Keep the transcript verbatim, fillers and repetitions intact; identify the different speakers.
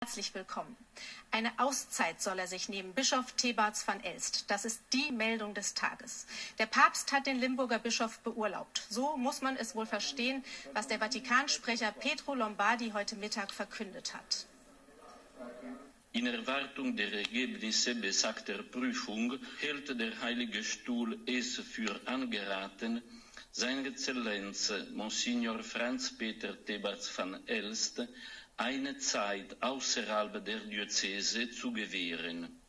Speaker 1: Herzlich willkommen. Eine Auszeit soll er sich nehmen, Bischof Thebarts van Elst. Das ist die Meldung des Tages. Der Papst hat den Limburger Bischof beurlaubt. So muss man es wohl verstehen, was der Vatikansprecher Pietro Lombardi heute Mittag verkündet hat.
Speaker 2: In Erwartung der Ergebnisse besagter Prüfung hält der Heilige Stuhl es für angeraten, seine Exzellenz Monsignor Franz Peter Thebarts van Elst eine Zeit außerhalb der Diözese zu gewähren.